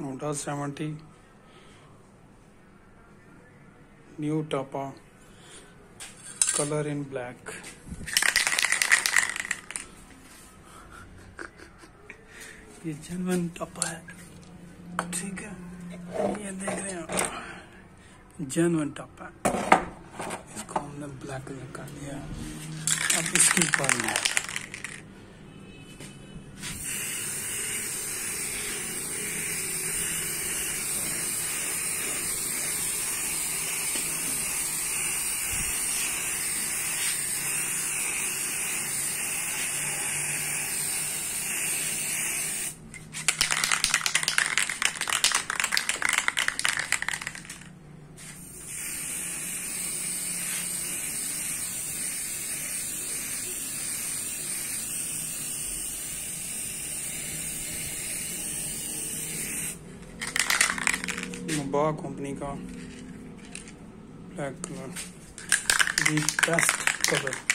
Honda 70 new Tapa, color in black. ये genuine टप्पा है, ठीक है, ये देख रहे हैं जेन्युइन टप्पा है। इसको हमने ब्लैक कलर कर दिया। अब इसकी क्वालिटी है बा कंपनी का black colour, the best colour.